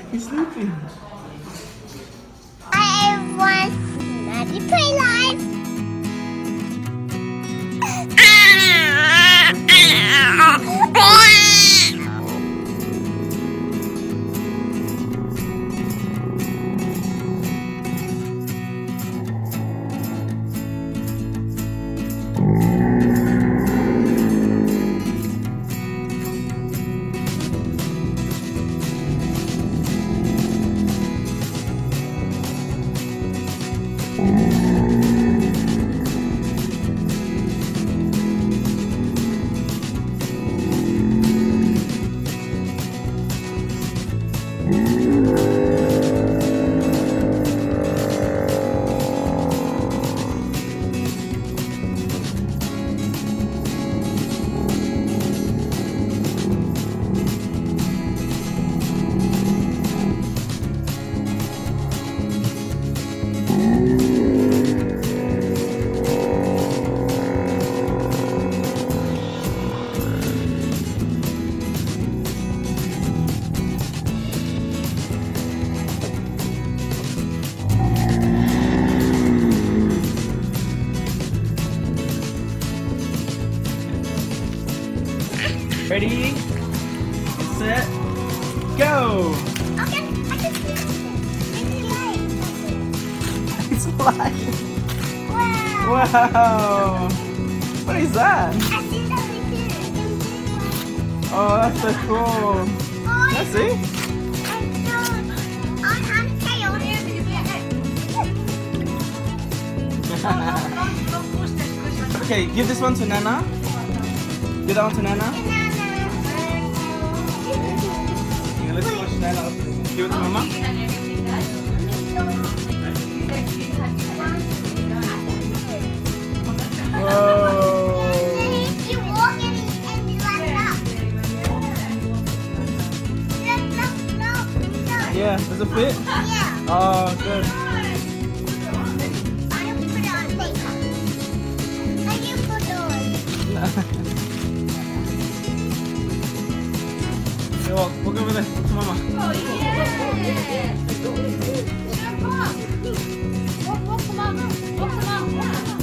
He's sleeping. I want Maddie PlayLife. Ready, set, go! Okay, I can see it. It's alive! Wow! Wow! What is that? I see that right here. Oh, that's so cool! Oh, Let's see? Okay, give this one to Nena. Give that one to Nena. Okay, let's push Nena up. Give it to Mama. Whoa! Yeah, does it fit? Yeah. Oh, good. Okay, walk over there to Mama. Oh, yeah! Walk to Mama. Walk to Mama.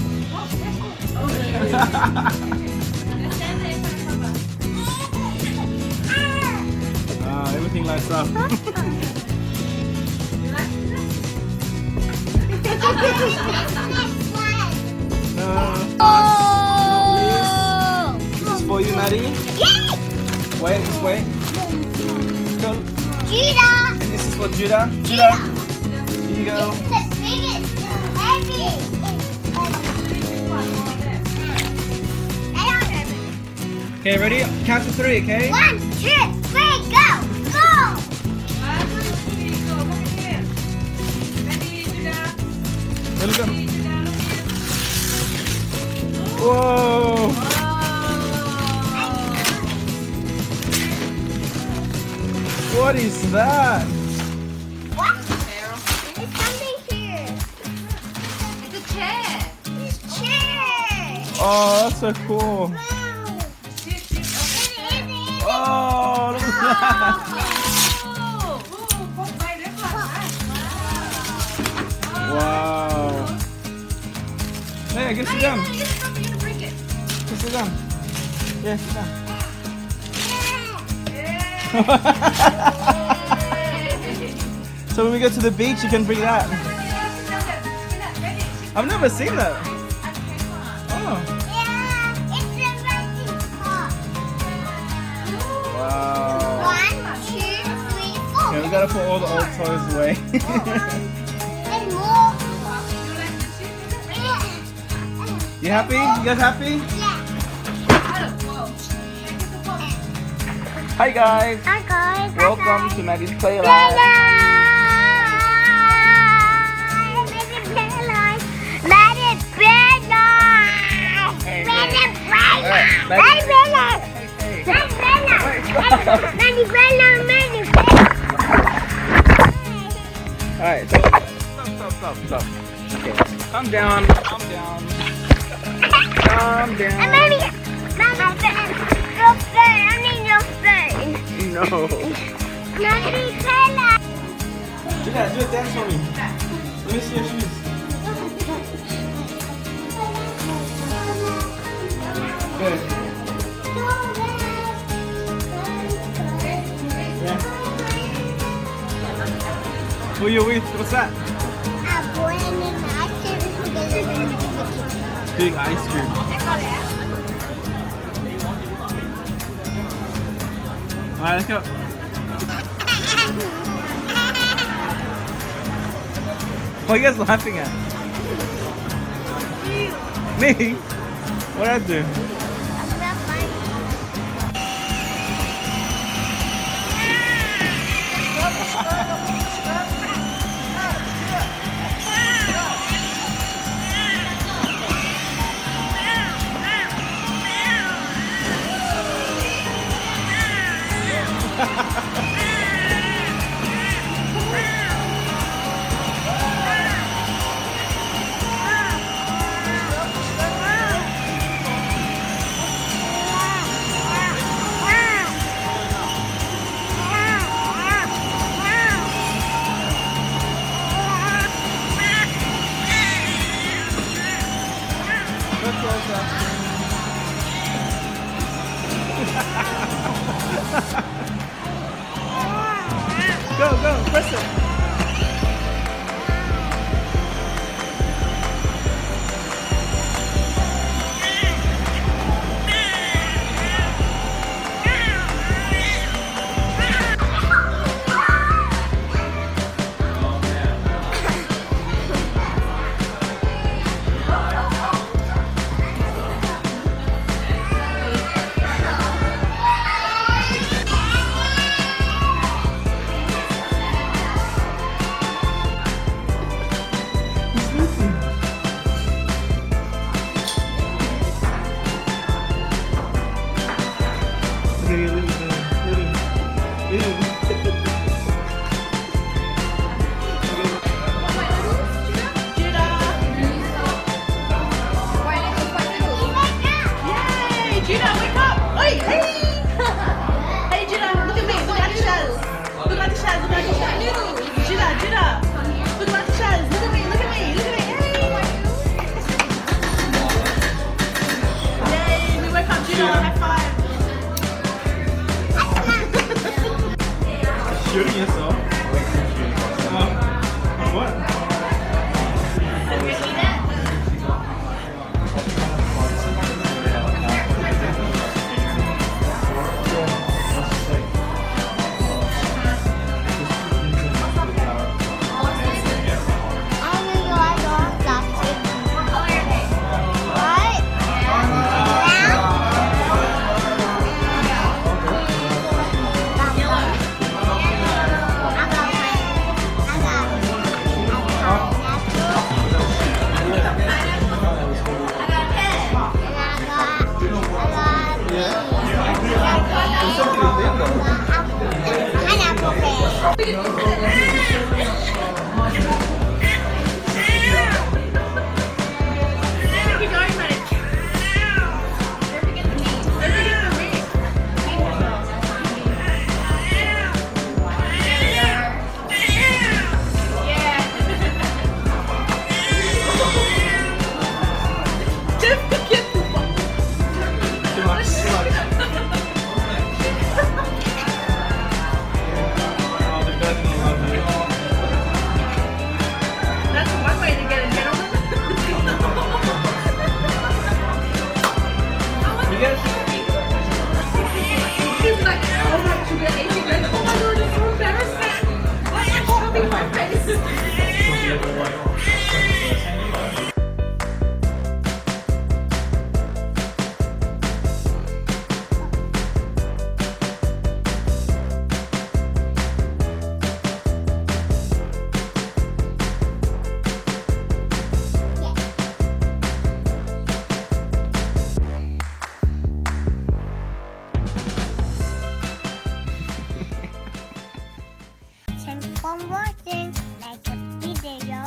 Everything lights up. This is for you, Maddie. Wait, just wait. Go. Judah. And this is for Judah. Judah. Here you go. It's the biggest, heavy. Okay, ready? Count to 3, okay? 1, 2, 3, go! Go! Look up. Whoa! What is that? What? It's something here. It's a chair. It's chair. Oh, that's so cool. Wow. Oh, look at that. Wow. Hey, get sit down. Get sit down. Yeah, sit down. So when we go to the beach, you can bring that. I've never seen that. Oh. Yeah, it's a racing car. Wow. 1, 2, 3, 4. Okay, we gotta put all the old toys away. And more. You happy? You guys happy? Yeah. Hi guys. Hi guys. Welcome to Maddie's PlayLife. Alright, so stop. Okay, calm down. Calm down. No. Julia, do a dance for me. Let me see your shoes. Good. Yeah. Who are you with? What's that? Big ice cream. Alright, let's go. What are you guys laughing at? Me? What did I do? Go, press it. Shooting yourself? On what? Thanks for watching. Like the video.